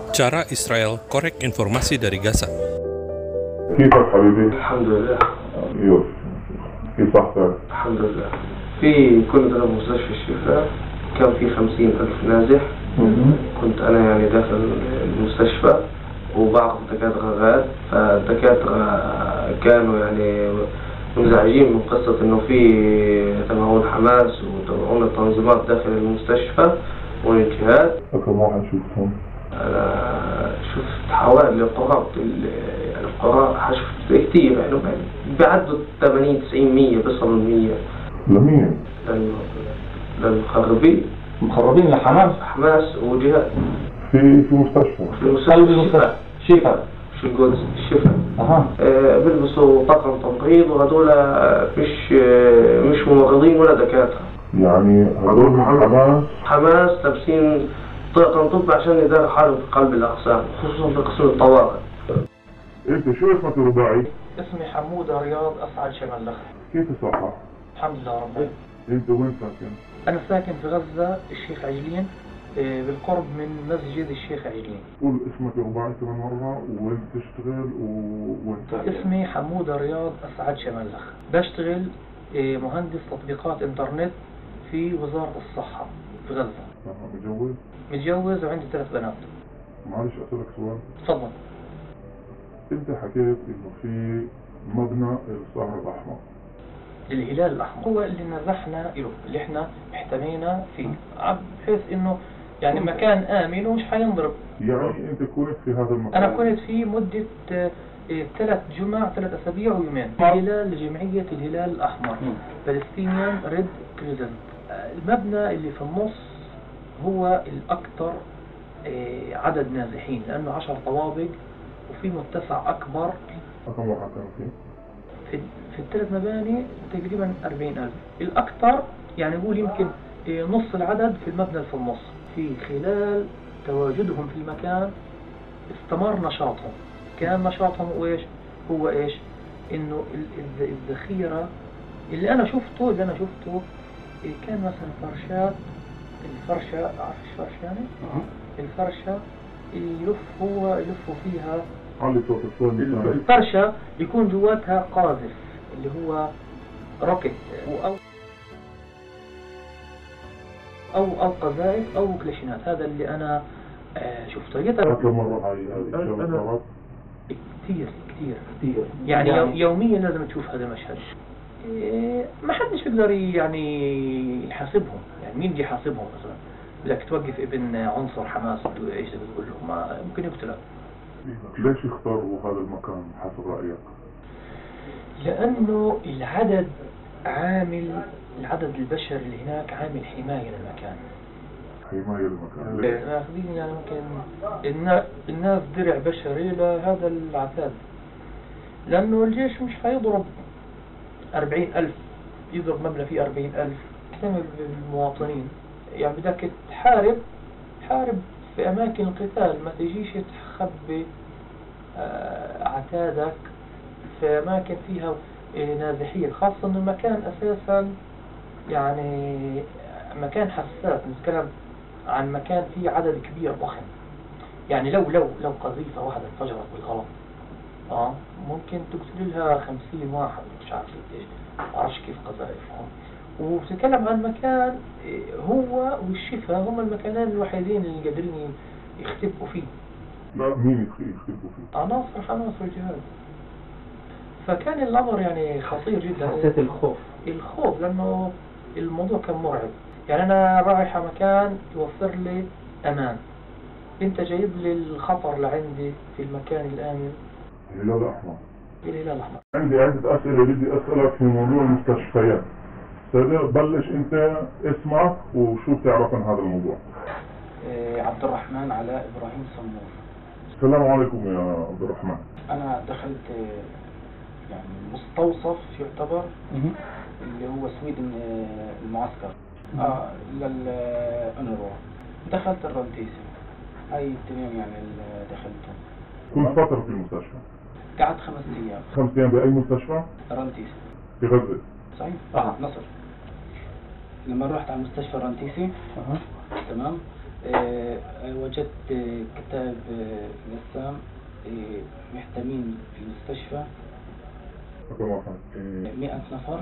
Cara Israel korek informasi dari Gaza. كيفك حبيبي؟ الحمد لله. ايوه كيف صحتك؟ الحمد لله. كنت أنا بمستشفى الشفاء، كان في 50,000 نازح. كنت أنا يعني داخل المستشفى وبعرف دكاترة غاد، فالدكاترة كانوا يعني منزعجين من قصة إنه في تبعون حماس وتبعون التنظيمات داخل المستشفى والجهاد. كم واحد شفتهم؟ أنا شفت حوالي قرابة يعني قراء شفت كتير، يعني بعدوا 80 90 100 بيصلوا 100. لمين؟ للمخربين. مخربين لحماس؟ حماس وجهاد. في مستشفى. في مستشفى شفاء. في القدس الشفاء. بيلبسوا طاقم تمريض، وهذول مش ممرضين ولا دكاترة. يعني هذول حماس لابسين طاقم طب عشان يداروا حالهم في قلب الأقسام، خصوصا في قسم الطوارئ. انت شو اسمك الرباعي؟ اسمي حمودة رياض أسعد شمال. كيف الصحة؟ الحمد لله رب. انت وين ساكن؟ أنا ساكن في غزة الشيخ عجلين، بالقرب من مسجد الشيخ عجلين. قول اسمك الرباعي كمان مرة، وين تشتغل وين ساكن؟ اسمي حمودة رياض أسعد شمال. بشتغل مهندس تطبيقات انترنت في وزارة الصحة في غزة. متجوز؟ متجوز وعندي 3 بنات. معلش أسألك سؤال؟ تفضل. انت حكيت انه في مبنى الصهر الأحمر الهلال الأحمر، هو اللي نزحنا له، اللي احنا احتمينا فيه، بحيث انه يعني مكان آمن ومش حينضرب. يعني انت كنت في هذا المكان؟ انا كنت فيه مدة 3 أسابيع ويومين. هلال جمعية الهلال الأحمر، فلسطينيان ريد كريسنت. المبنى اللي في النص هو الأكثر عدد نازحين، لأنه 10 طوابق وفي متسع أكبر. كم واحد كان فيه؟ في ال3 مباني تقريبا 40,000. الأكثر يعني نقول يمكن نص العدد في المبنى اللي في النص. في خلال تواجدهم في المكان استمر نشاطهم. كان نشاطهم هو إيش؟ إنه الذخيرة اللي أنا شفته كان مثلا فرشات. الفرشة، عارف الفرشة يعني؟ الفرشة يلفوا فيها. الفرشة يكون جواتها قاذف اللي هو روكت أو قذائف أو كلاشينات. هذا اللي أنا شفته. كم مرة هاي كثير يعني يوميا لازم تشوف هذا المشهد. ما حدش بيقدر يعني يحاسبهم. يعني مين بده يحاسبهم مثلا؟ بدك توقف ابن عنصر حماس ايش بتقول له؟ ما ممكن يقتلك. ليش اختاروا هذا المكان حسب رأيك؟ لأنه العدد البشري اللي هناك عامل حماية للمكان. حماية للمكان. ماخذين يعني ممكن الناس درع بشري لهذا العتاد، لأنه الجيش مش حيضرب 40,000، يضرب مبنى فيه 40,000. يحتمل بالمواطنين. يعني بدك تحارب في أماكن القتال، ما تجيش تخبي عتادك في أماكن فيها نازحين، خاصة أن المكان أساسا يعني مكان حساس. نتكلم عن مكان فيه عدد كبير ضخم. يعني لو قذيفة واحدة انفجرت بالغلط ممكن تقتل لها 50 واحد، مش عارف ايش، معرفش كيف قذائفهم. وبتتكلم عن مكان هو والشفاء هم المكانين الوحيدين اللي قادرين يختبئوا فيه. لا، مين يختبئوا فيه؟ عناصر حماس والجهاد. فكان الأمر يعني خطير جدا. حسيت الخوف لأنه الموضوع كان مرعب. يعني أنا رايح مكان يوفر لي أمان، أنت جايب لي الخطر لعندي في المكان الآمن. الهلال الأحمر. الهلال الأحمر. عندي عدة أسئلة بدي أسألك في موضوع المستشفيات. بلش أنت اسمك وشو بتعرف عن هذا الموضوع؟ عبد الرحمن علاء إبراهيم صمور. السلام عليكم يا عبد الرحمن. أنا دخلت يعني مستوصف يعتبر اللي هو سويدن المعسكر للأنروا. دخلت الرنتيسي. هاي تمام يعني دخلته. كنت فترة في المستشفى؟ قعدت 5 أيام. 5 أيام بأي مستشفى؟ رنتيسي. في غزة؟ صحيح. نصر. لما رحت على مستشفى الرنتيسي تمام، وجدت كتاب قسام محتمين في المستشفى 100 نفر،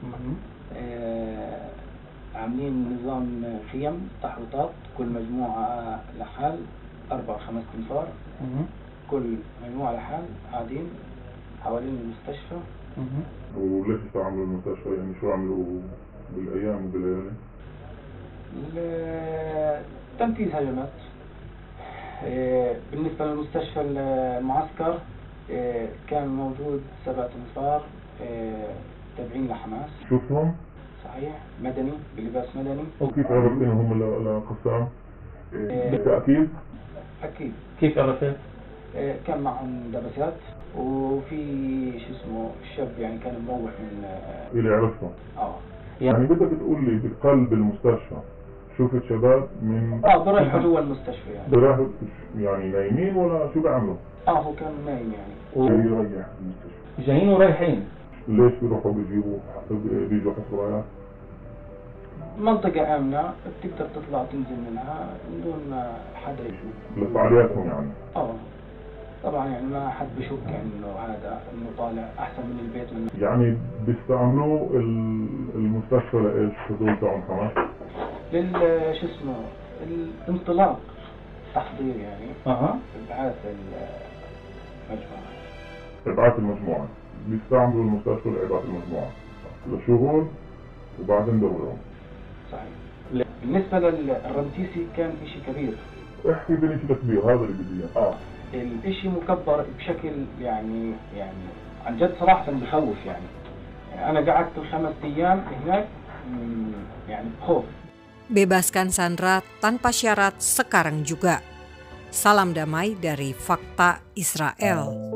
عاملين نظام خيم تحويطات، كل مجموعة لحال 4 أو 5 أنفار، كل مجموعة لحال قاعدين حوالين المستشفى. وليش استعملوا المستشفى؟ يعني شو عملوا بالأيام وبالليالي؟ تنفيذ هجمات. بالنسبة للمستشفى المعسكر كان موجود 7 أنفار تابعين لحماس. شوفهم؟ صحيح، مدني بلباس مدني. وكيف عرفتهم لقسام؟ بالتأكيد؟ أكيد. كيف عرفت؟ كان معهم دبسات، وفي شو اسمه الشاب يعني كان مروح من اللي عرفته. يعني بدك تقول لي بقلب المستشفى شوفت شباب من بريحوا جوا المستشفى يعني. بريحوا يعني نايمين ولا شو بيعملوا؟ هو كان نايم يعني. يريح المستشفى. جايين ورايحين. ليش بيروحوا بيجوا حصريات؟ منطقة آمنة بتقدر تطلع تنزل منها من دون ما حدا يشوف. لفعالياتهم يعني. طبعا يعني ما حد بشوف يعني انه هذا انه طالع احسن من البيت منه. يعني بيستعملوا المستشفى لايش؟ هذول تاعهم حماس؟ شو اسمه الانطلاق، تحضير يعني. ابعاث المجموعة. ابعاث المجموعة، بيستعملوا المستشفى لابعاث المجموعة لشغل وبعدين دورهم. صحيح. بالنسبة للرنتيسي كان اشي كبير. احكي بني شيء كبير، هذا اللي بدي اياه. الاشي مكبر بشكل يعني عن جد صراحة بخوف يعني انا قعدت 5 أيام هناك يعني بخوف. Bebaskan Sandra tanpa syarat sekarang juga. Salam damai dari Fakta Israel.